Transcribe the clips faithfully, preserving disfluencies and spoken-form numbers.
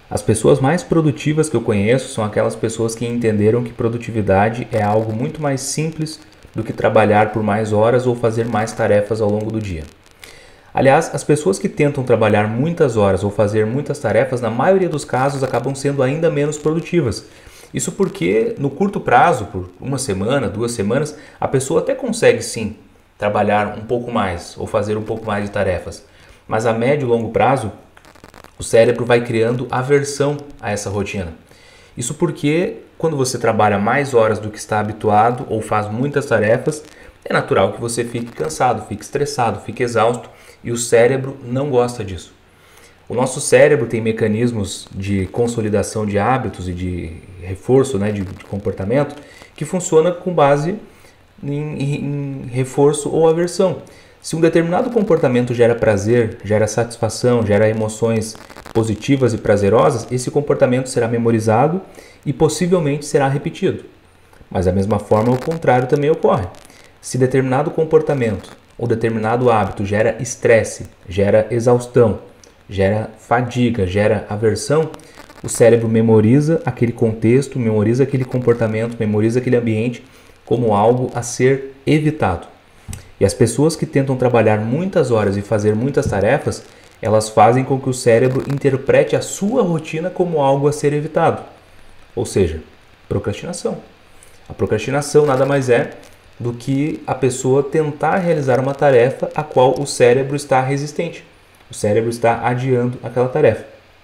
As pessoas mais produtivas que eu conheço são aquelas pessoas que entenderam que produtividade é algo muito mais simples do que trabalhar por mais horas ou fazer mais tarefas ao longo do dia. Aliás, as pessoas que tentam trabalhar muitas horas ou fazer muitas tarefas, na maioria dos casos, acabam sendo ainda menos produtivas. Isso porque, no curto prazo, por uma semana, duas semanas, a pessoa até consegue sim trabalhar um pouco mais ou fazer um pouco mais de tarefas. Mas a médio e longo prazo, o cérebro vai criando aversão a essa rotina. Isso porque, quando você trabalha mais horas do que está habituado ou faz muitas tarefas, é natural que você fique cansado, fique estressado, fique exausto e o cérebro não gosta disso. O nosso cérebro tem mecanismos de consolidação de hábitos e de reforço, né, de, de comportamento que funciona com base em, em reforço ou aversão. Se um determinado comportamento gera prazer, gera satisfação, gera emoções positivas e prazerosas, esse comportamento será memorizado e possivelmente será repetido. Mas da mesma forma, o contrário também ocorre. Se determinado comportamento ou determinado hábito gera estresse, gera exaustão, gera fadiga, gera aversão, o cérebro memoriza aquele contexto, memoriza aquele comportamento, memoriza aquele ambiente como algo a ser evitado. E as pessoas que tentam trabalhar muitas horas e fazer muitas tarefas, elas fazem com que o cérebro interprete a sua rotina como algo a ser evitado. Ou seja, procrastinação. A procrastinação nada mais é do que a pessoa tentar realizar uma tarefa a qual o cérebro está resistente. O cérebro está adiando aquela tarefa.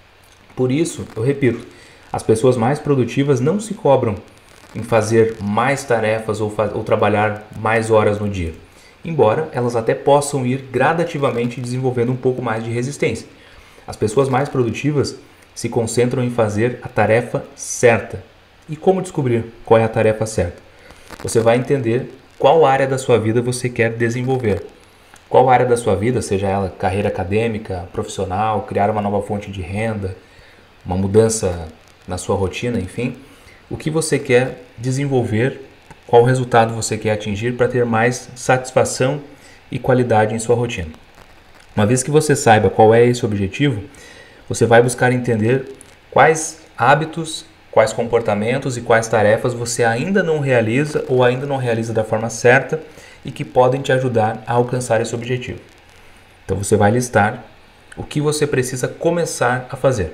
Por isso, eu repito, as pessoas mais produtivas não se cobram em fazer mais tarefas ou, ou trabalhar mais horas no dia. Embora elas até possam ir gradativamente desenvolvendo um pouco mais de resistência. As pessoas mais produtivas se concentram em fazer a tarefa certa. E como descobrir qual é a tarefa certa? Você vai entender qual área da sua vida você quer desenvolver. Qual área da sua vida, seja ela carreira acadêmica, profissional, criar uma nova fonte de renda, uma mudança na sua rotina, enfim, o que você quer desenvolver, qual resultado você quer atingir para ter mais satisfação e qualidade em sua rotina. Uma vez que você saiba qual é esse objetivo, você vai buscar entender quais hábitos, quais comportamentos e quais tarefas você ainda não realiza ou ainda não realiza da forma certa e que podem te ajudar a alcançar esse objetivo. Então você vai listar o que você precisa começar a fazer.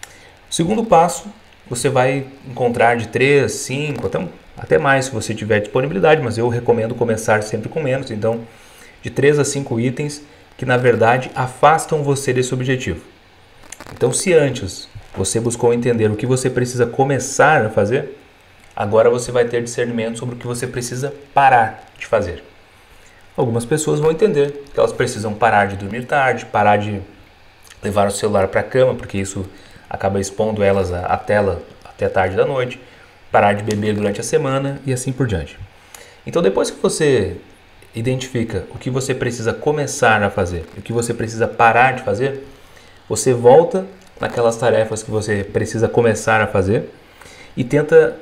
O segundo passo, você vai encontrar de três, cinco, até, até mais se você tiver disponibilidade, mas eu recomendo começar sempre com menos, então de três a cinco itens que na verdade afastam você desse objetivo. Então se antes você buscou entender o que você precisa começar a fazer, agora você vai ter discernimento sobre o que você precisa parar de fazer. Algumas pessoas vão entender que elas precisam parar de dormir tarde, parar de levar o celular para a cama, porque isso acaba expondo elas à tela até tarde da noite, parar de beber durante a semana e assim por diante. Então depois que você identifica o que você precisa começar a fazer e o que você precisa parar de fazer, você volta naquelas tarefas que você precisa começar a fazer e tenta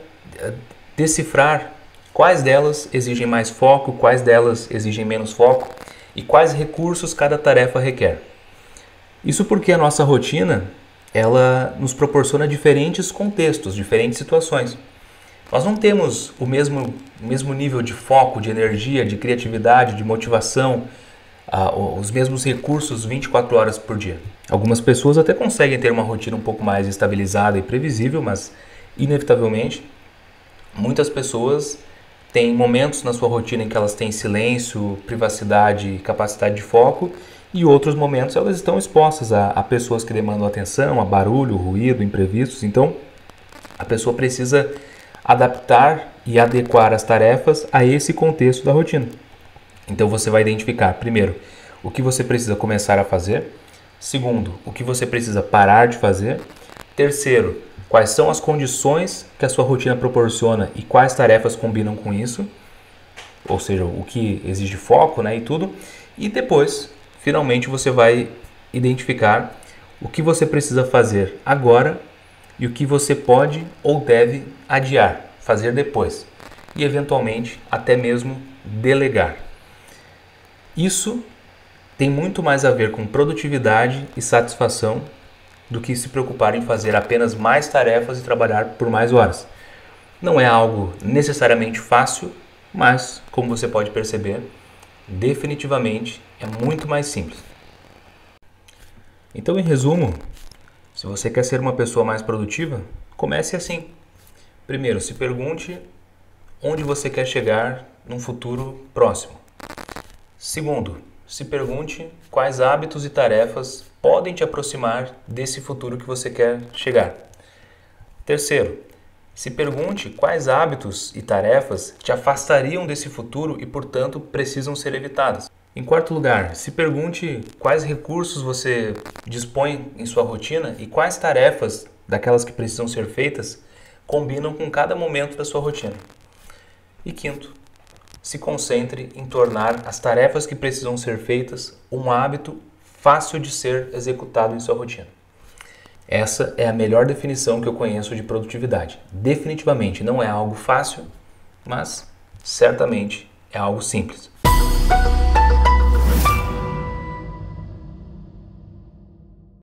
decifrar quais delas exigem mais foco, quais delas exigem menos foco e quais recursos cada tarefa requer. Isso porque a nossa rotina, ela nos proporciona diferentes contextos, diferentes situações. Nós não temos o mesmo, o mesmo nível de foco, de energia, de criatividade, de motivação, uh, os mesmos recursos vinte e quatro horas por dia. Algumas pessoas até conseguem ter uma rotina um pouco mais estabilizada e previsível, mas inevitavelmente muitas pessoas têm momentos na sua rotina em que elas têm silêncio, privacidade e capacidade de foco, e outros momentos elas estão expostas a, a pessoas que demandam atenção, a barulho, ruído, imprevistos. Então, a pessoa precisa adaptar e adequar as tarefas a esse contexto da rotina. Então, você vai identificar, primeiro, o que você precisa começar a fazer. Segundo, o que você precisa parar de fazer. Terceiro, quais são as condições que a sua rotina proporciona e quais tarefas combinam com isso. Ou seja, o que exige foco, né, e tudo. E depois, finalmente, você vai identificar o que você precisa fazer agora e o que você pode ou deve adiar, fazer depois. E, eventualmente, até mesmo delegar. Isso tem muito mais a ver com produtividade e satisfação do que se preocupar em fazer apenas mais tarefas e trabalhar por mais horas. Não é algo necessariamente fácil, mas, como você pode perceber, definitivamente é muito mais simples. Então, em resumo, se você quer ser uma pessoa mais produtiva, comece assim. Primeiro, se pergunte onde você quer chegar num futuro próximo. Segundo, se pergunte quais hábitos e tarefas podem te aproximar desse futuro que você quer chegar. Terceiro, se pergunte quais hábitos e tarefas te afastariam desse futuro e, portanto, precisam ser evitadas. Em quarto lugar, se pergunte quais recursos você dispõe em sua rotina e quais tarefas, daquelas que precisam ser feitas, combinam com cada momento da sua rotina. E quinto, se concentre em tornar as tarefas que precisam ser feitas um hábito fácil de ser executado em sua rotina. Essa é a melhor definição que eu conheço de produtividade. Definitivamente não é algo fácil, mas certamente é algo simples.